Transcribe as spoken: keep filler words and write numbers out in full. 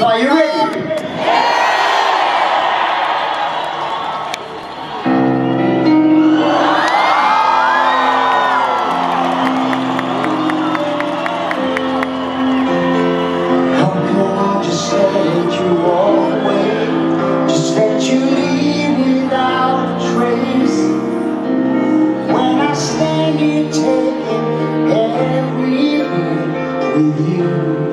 Are you ready? How can I just let you walk away? Just let you leave without a trace. When I stand here taking every minute with you.